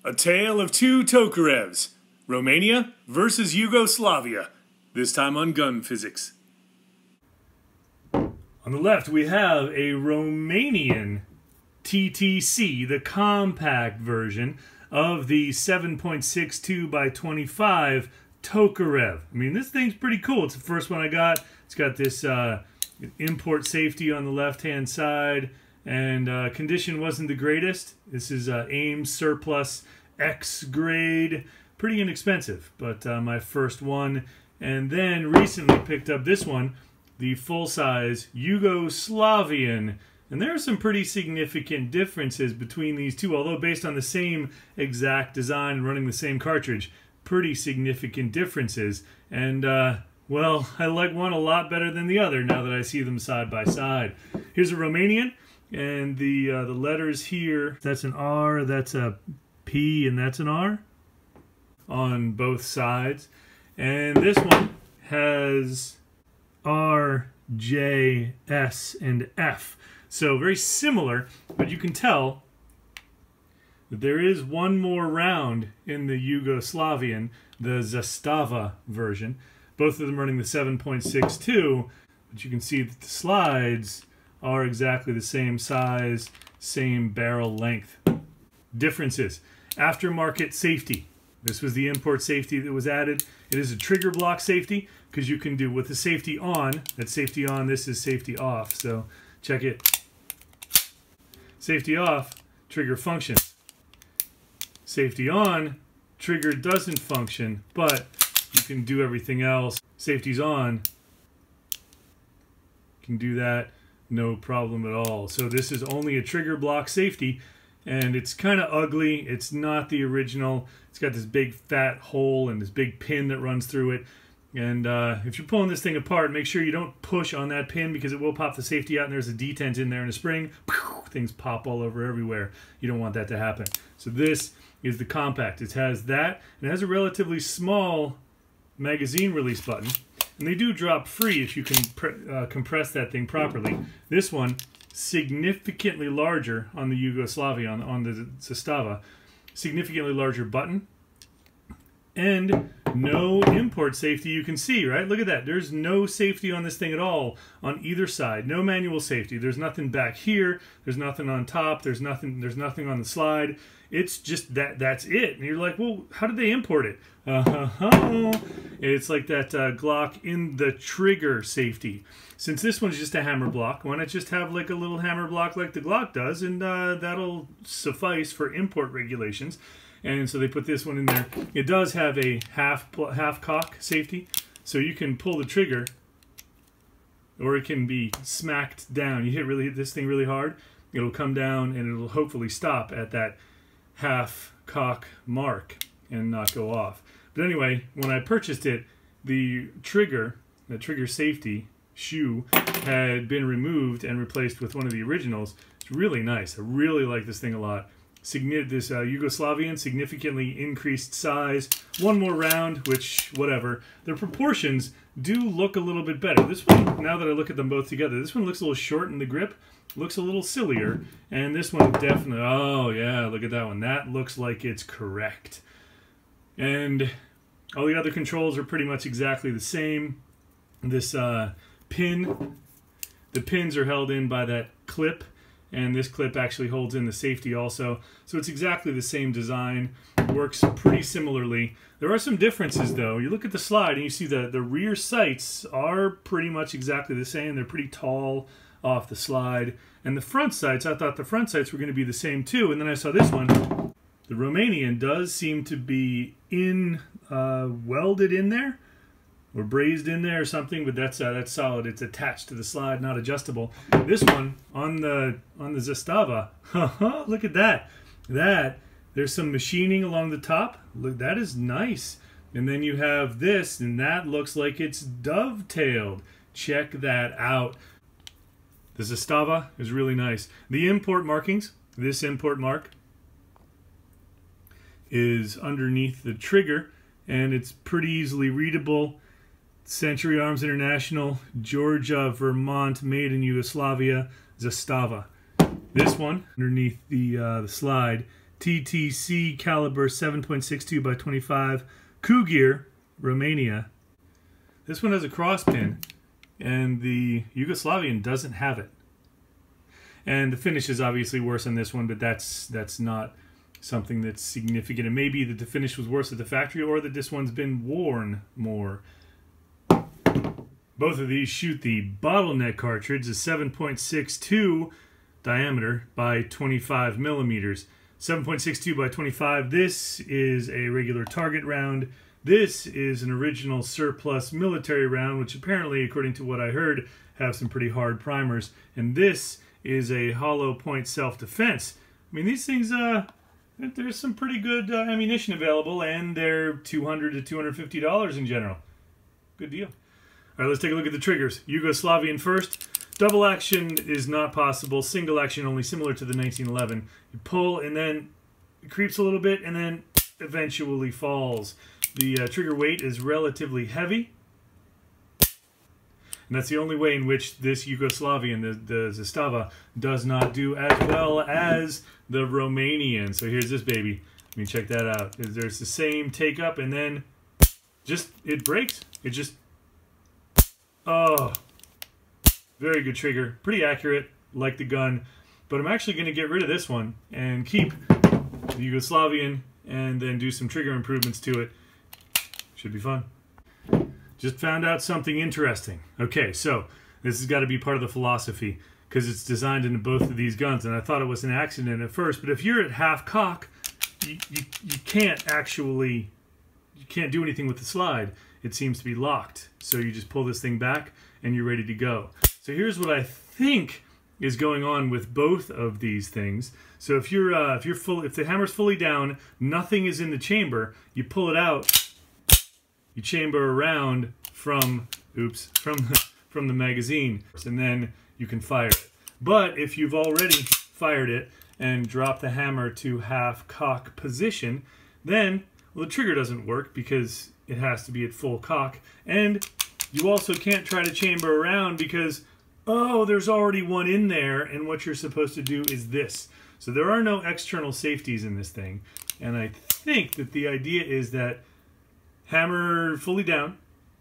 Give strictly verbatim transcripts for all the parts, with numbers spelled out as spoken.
A tale of two Tokarevs, Romania versus Yugoslavia, this time on gun physics. On the left we have a Romanian T T C, the compact version of the seven point six two by twenty-five Tokarev. I mean, this thing's pretty cool. It's the first one I got. It's got this uh, import safety on the left-hand side, and uh, condition wasn't the greatest. This is uh, Ames Surplus X grade. Pretty inexpensive, but uh, my first one. And then recently picked up this one, the full-size Yugoslavian. And there are some pretty significant differences between these two, although based on the same exact design and running the same cartridge, pretty significant differences. And, uh, well, I like one a lot better than the other now that I see them side by side. Here's a Romanian, and the, uh, the letters here, that's an R, that's a P, and that's an R on both sides. And this one has R, J, S, and F. So very similar, but you can tell that there is one more round in the Yugoslavian, the Zastava version. Both of them running the seven point six two, but you can see that the slides are exactly the same size, same barrel length. Differences. Aftermarket safety. This was the import safety that was added. It is a trigger block safety, because you can do with the safety on, that's safety on, this is safety off. So check it. Safety off, trigger functions. Safety on, trigger doesn't function, but you can do everything else. Safety's on, you can do that, no problem at all. So this is only a trigger block safety, and it's kind of ugly. It's not the original. It's got this big fat hole and this big pin that runs through it. And uh, if you're pulling this thing apart, make sure you don't push on that pin, because it will pop the safety out, and there's a detent in there and a spring. Things pop all over everywhere. You don't want that to happen. So this is the compact. It has that, and it has a relatively small magazine release button. And they do drop free if you can uh, compress that thing properly. This one, significantly larger on the Yugoslavia, on, on the Zastava. Significantly larger button. And no import safety, you can see, right? Look at that. There's no safety on this thing at all on either side. No manual safety. There's nothing back here. There's nothing on top. There's nothing There's nothing on the slide. It's just that that's it. And you're like, well, how did they import it? Uh-huh. It's like that uh, Glock in the trigger safety. Since this one's just a hammer block, why not just have like a little hammer block like the Glock does, and uh, that'll suffice for import regulations. And so they put this one in there. It does have a half half cock safety, so you can pull the trigger, or it can be smacked down. You hit really hit this thing really hard, it'll come down, and it'll hopefully stop at that half cock mark and not go off. But anyway, when I purchased it, the trigger, the trigger safety shoe, had been removed and replaced with one of the originals. It's really nice. I really like this thing a lot. Signi this uh, Yugoslavian, significantly increased size. One more round, which, whatever. Their proportions do look a little bit better. This one, now that I look at them both together, this one looks a little short in the grip, looks a little sillier, and this one definitely, oh yeah, look at that one. That looks like it's correct. And all the other controls are pretty much exactly the same. This uh, pin, the pins are held in by that clip, and this clip actually holds in the safety also. So it's exactly the same design. Works pretty similarly. There are some differences though. You look at the slide and you see the, the rear sights are pretty much exactly the same. They're pretty tall off the slide. And the front sights, I thought the front sights were going to be the same too. And then I saw this one. The Romanian does seem to be in, uh, welded in there, or brazed in there or something, but that's uh, that's solid. It's attached to the slide, not adjustable. This one on the on the Zastava, look at that. That there's some machining along the top. Look, that is nice. And then you have this, and that looks like it's dovetailed. Check that out. The Zastava is really nice. The import markings, this import mark is underneath the trigger, and it's pretty easily readable. Century Arms International, Georgia, Vermont, made in Yugoslavia, Zastava. This one, underneath the, uh, the slide, T T C caliber seven point six two by twenty-five, Kugir, Romania. This one has a cross pin, and the Yugoslavian doesn't have it. And the finish is obviously worse on this one, but that's that's not something that's significant. It may be that the finish was worse at the factory, or that this one's been worn more. Both of these shoot the bottleneck cartridge, a seven point six two diameter by twenty-five millimeters. seven point six two by twenty-five. This is a regular target round. This is an original surplus military round, which apparently, according to what I heard, have some pretty hard primers. And this is a hollow point self-defense. I mean, these things, uh, there's some pretty good uh, ammunition available, and they're two hundred to two hundred fifty dollars in general. Good deal. All right, let's take a look at the triggers. Yugoslavian first. Double action is not possible. Single action only, similar to the nineteen eleven. You pull, and then it creeps a little bit, and then eventually falls. The uh, trigger weight is relatively heavy. And that's the only way in which this Yugoslavian, the, the Zastava, does not do as well as the Romanian. So here's this baby. Let me check that out. There's the same take up, and then just, it breaks. It just, oh, very good trigger. Pretty accurate, like the gun. But I'm actually going to get rid of this one and keep the Yugoslavian and then do some trigger improvements to it. Should be fun. Just found out something interesting. Okay, so this has got to be part of the philosophy because it's designed into both of these guns, and I thought it was an accident at first, but if you're at half cock, you, you, you can't actually, you can't do anything with the slide. It seems to be locked. So you just pull this thing back and you're ready to go. So here's what I think is going on with both of these things. So if you're uh, if you're full, if the hammer's fully down, nothing is in the chamber, you pull it out, you chamber around from, oops, from the, from the magazine, and then you can fire it. But if you've already fired it and dropped the hammer to half cock position, then, well, the trigger doesn't work because it has to be at full cock. And you also can't try to chamber around because, oh, there's already one in there, and what you're supposed to do is this. So there are no external safeties in this thing. And I think that the idea is that hammer fully down,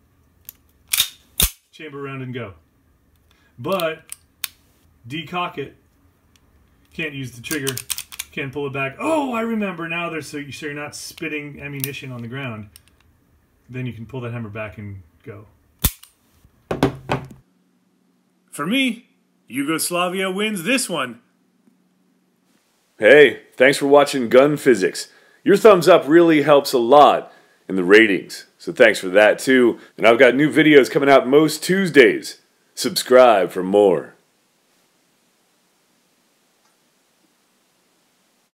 chamber around and go. But decock it. Can't use the trigger. Can't pull it back. Oh, I remember now. There's so you're not spitting ammunition on the ground. Then you can pull that hammer back and go. For me, Yugoslavia wins this one. Hey, thanks for watching Gun Physics. Your thumbs up really helps a lot in the ratings, so thanks for that too. And I've got new videos coming out most Tuesdays. Subscribe for more.